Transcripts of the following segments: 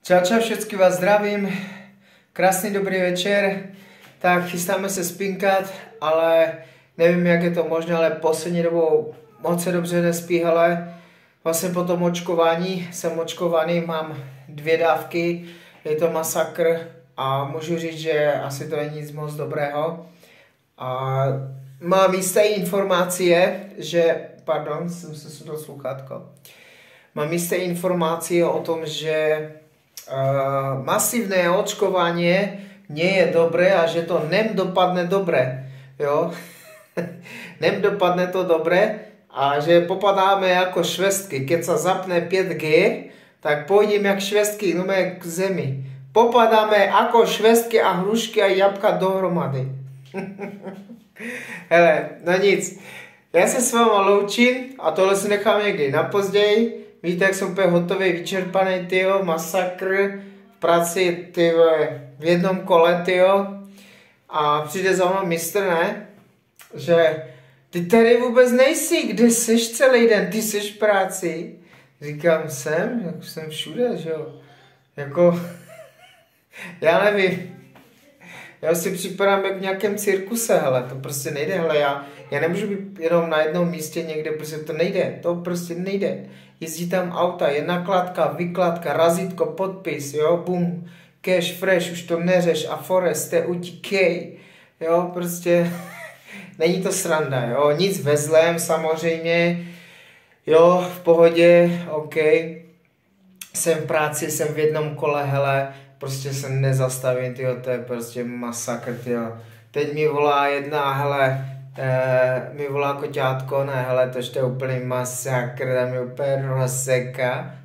Čau, čau, všechny vás zdravím. Krásný dobrý večer. Tak chystáme se spinkat, ale nevím, jak je to možné, ale poslední dobou moc se dobře nespí, hele. Vlastně po tom očkování jsem očkovaný, mám 2 dávky, je to masakr a můžu říct, že asi to není nic moc dobrého. A mám jisté informace, že, pardon, jsem se sundal sluchátko. Mám jisté informace o tom, že masívne očkovanie nie je dobré a že to nedopadne dobre, jo. Nedopadne to dobre a že popadáme jako švestky. Keď sa zapne 5G, tak pôjdem jak švestky k zemi. Popadáme ako švestky a hrušky a jabka dohromady. Hele, no nic. Já se s váma loučím a tohle si nechám někdy na později. Víte, jak jsem úplně hotový, vyčerpaný, tyjo, masakr v práci, tyjo, v jednom kole, tyjo. A přijde za mnou mistr, ne? Že ty tady vůbec nejsi, kde jsi celý den, ty jsi v práci. Říkám, jsem všude, že jo. Jako, já nevím. Já si připadám jak v nějakém cirkuse, hele, to prostě nejde, hele, já nemůžu být jenom na jednom místě někde, prostě to nejde, to prostě nejde. Jezdí tam auta, je nakladka, vykladka, razítko, podpis, jo, bum, cash, fresh, už to neřeš a forest, utíkej, jo, prostě není to sranda, jo, nic ve zlém samozřejmě, jo, v pohodě, OK, jsem v práci, jsem v jednom kole, hele, prostě se nezastavím, tyjo, to je prostě masakr, tyjo. Teď mi volá jedna, hele, mi volá koťátko, ne, hele, to je úplný masakr, tam mi úplně rozseka.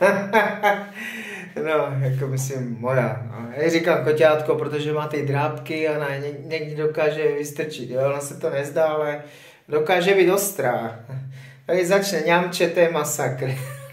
No, jako myslím, moja, no. Já říkám koťátko, protože má ty drápky a ne, někdy dokáže vystrčit, jo, ona se to nezdá, ale dokáže být ostrá. Tady začne ňamčet, to je masakr.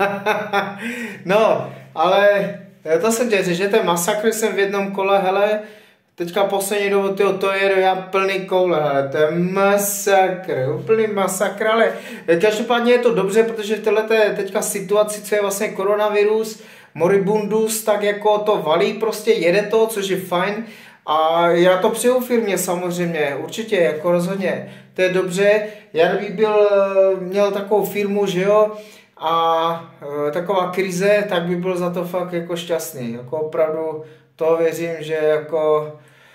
No, ale to jsem tě že ten masakr jsem v jednom kole, hele, teďka poslední dobu, tyjo, to jedu já plný koule, hele, to je masakr, úplný masakr, ale každopádně je to dobře, protože v této teďka situaci, co je vlastně koronavirus, moribundus, tak jako to valí, prostě jede to, což je fajn a já to přeju firmě samozřejmě, určitě, jako rozhodně, to je dobře, já bych měl takovou firmu, že jo, a taková krize, tak by byl za to fakt jako šťastný. Jako opravdu to věřím, že jako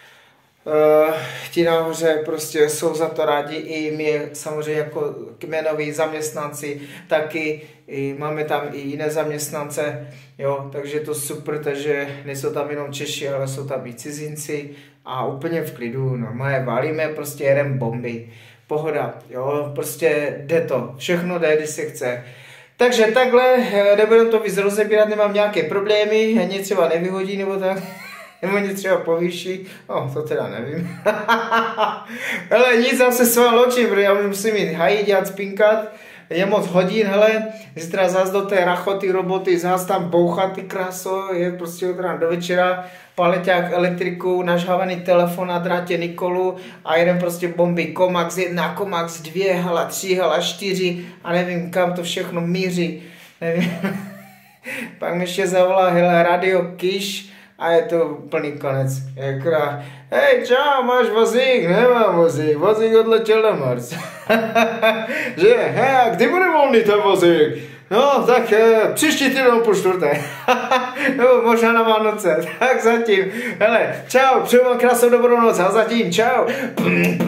ti nahoře prostě jsou za to rádi i my samozřejmě jako kmenoví zaměstnanci, taky i máme tam i jiné zaměstnance, jo, takže to super, takže nejsou tam jenom Češi, ale jsou tam i cizinci a úplně v klidu, normálně valíme, prostě jedem bomby, pohoda, jo, prostě jde to, všechno jde, když se chce. Takže takhle, nebudem to víc rozebírat, nemám nějaké problémy, něco třeba nevyhodí nebo tak, nebo něco třeba povýší, no to teda nevím. Hele, nic, já se s vámi loučím, protože já musím jít hajit, dělat spinkat, je moc hodin, hele, zítra zás do té rachoty roboty, zás tam bouchat ty kráso, je prostě od rána do večera, paleťák elektriku, nažhávaný telefon na drátě Nikolu a jeden prostě bomby Komax 1, Komax 2, hala 3, hala 4 a nevím kam to všechno míří, nevím. Pak mi ještě zavolá, hele, Radio Kiš a je to úplný konec. Jakorát, hej, čau, máš vozík? Nemám vozík, vozík odletěl na Mars. Že, hej, a kdy bude volný ten vozík? No, tak příští týden po 4. Nebo možná na Vánoce. Tak zatím. Hele, čau, přeju vám krásnou dobrou noc a zatím čau.